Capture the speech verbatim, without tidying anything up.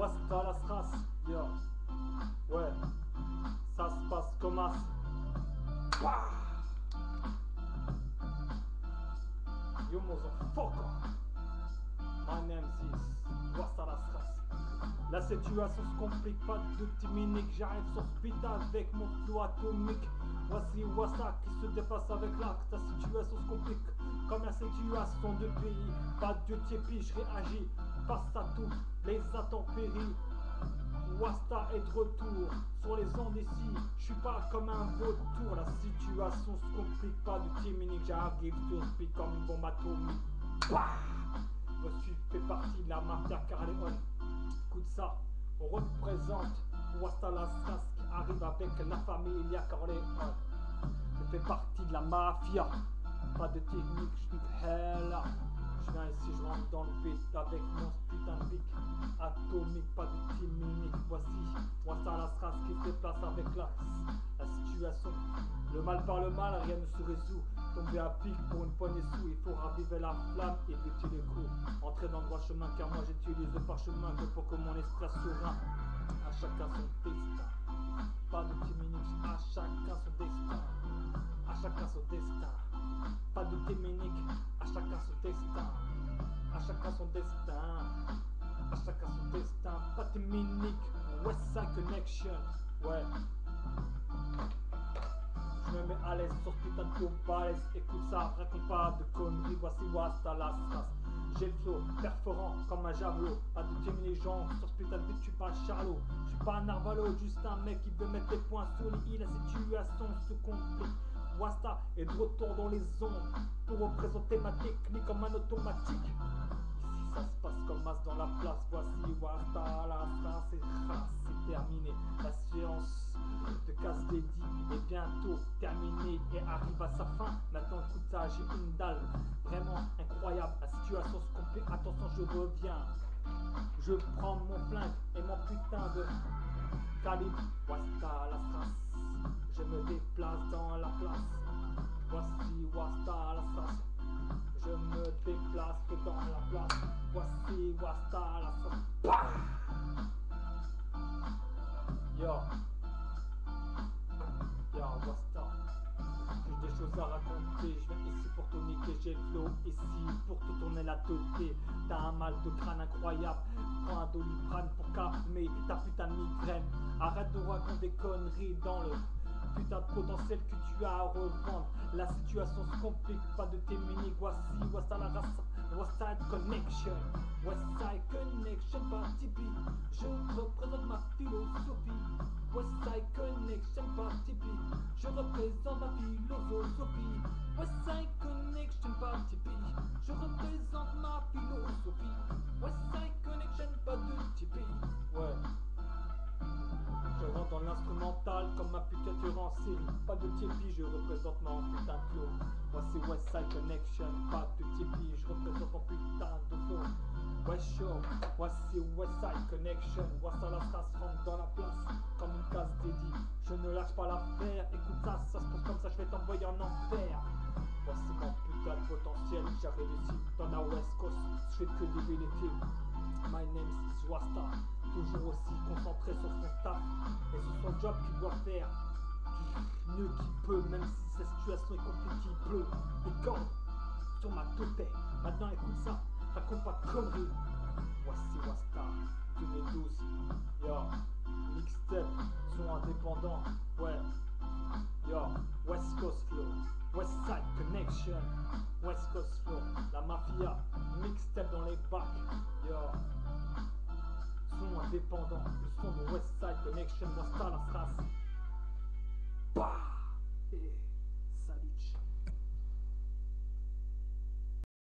Wasta la strasse, yo. Ouais, ça se passe comme as. Bah! Yo, motherfucker. My name is Wasta la strasse. La situation se complique, pas de petit minique. J'arrive sur speed avec mon flow atomique. Voici Wasta qui se dépasse avec l'acte. La situation se complique comme la situation de pays. Pas de tiépi, je réagis face à toutes les intempéries. Wasta est de retour sur les ondes ici. Je suis pas comme un vautour. La situation se complique, pas de petit minique. J'arrive sur speed comme une bombe atomique. Bah! Je suis fait partie de la mafia Carleone. Écoute ça, on représente Wasta la strasse qui arrive avec la famille Corleone. Je fais partie de la mafia, pas de technique, je suis hell. Je viens ici, je rentre dans le beat avec mon putain de pic atomique, pas de team mimique. Voici Wasta la strasse qui se déplace avec la, la situation. Le mal par le mal, rien ne se résout. Tomber à pic pour une poignée sous, il faut raviver la flamme, éviter les coups. Entrer dans le droit chemin, car moi j'utilise le parchemin que pour que mon esprit serein. À chacun son destin. Pas de petit minutes, à chacun son destin. À chacun son destin. Pas de téménique, à chacun son destin. À chacun son destin. À chacun son destin. Pas de téménique, Westside Connection. Ouais. Je me mets à l'aise sur ce putain de flow balèze. Écoute ça, raconte pas de conneries. Voici Wasta la strasse. J'ai le flow perforant comme un javelot. Pas de tirer les gens sur ce putain de beat, je suis pas un charlot. Je suis pas un narvalo, juste un mec qui veut mettre des points sur les i. La situation se complique. Wasta est de retour dans les ondes pour représenter ma technique comme un automatique. Ici ça se passe comme as dans la place. Voici Wasta la strasse et race, c'est terminé. La séance de casse dédiée est bientôt terminée et arrive à sa fin. Maintenant écoute ça, j'ai une dalle vraiment incroyable. La situation se complique, attention je reviens. Je prends mon flingue et mon putain de calibre. Wasta la strasse, je me déplace dans la place. Voici Wasta la strasse, je me déplace dans la place. Voici Wasta la strasse. Bah! Yo, yo Wasta, j'ai des choses à raconter. Je viens ici pour tout niquer, j'ai le flow ici pour tout tourner la teuté. T'as un mal de crâne incroyable, prends un doliprane pour calmer ta putain de migraine. Arrête de raconter des conneries dans le putain de potentiel que tu as à revendre. La situation se complique, pas de tes mini. Voici Wasta la race, Westside Connection. Westside Connection par Tipeee. Je représente ma philosophie. Westside Connection par Tipeee. Je représente ma philosophie. Westside Connection par Tipeee. Je représente ma philosophie. Westside Connection, pas de Tipeee. Ouais. Je rentre dans l'instrumental comme ma putain de en série. Pas de tiépi, je représente mon putain de flow. Voici Westside Connection, pas de tiépi, je représente mon putain de flow. Ouais show, voici Westside Connection. Wasta la strasse rentre dans la place comme une case dédiée. Je ne lâche pas l'affaire, écoute ça, ça se passe comme ça, je vais t'envoyer en enfer. Voici mon putain de potentiel, j'arrive ici dans la West Coast, je fais que des vérités. My name is Wasta, toujours aussi concentré sur son taf et sur son job qu'il doit faire du mieux qu'il peut, même si sa situation est compliquée, il pleut des cordes sur ma tête. Maintenant écoute ça, raconte pas de conneries. Voici Wasta deux mille douze, yo, mixtape, son indépendant, ouais, yo, West Coast Flow, Westside Connection, West Coast Flow, la mafia, mixtape dans les bacs, yo, son indépendant, le son de Westside Connection, Wasta la strasse. Bah!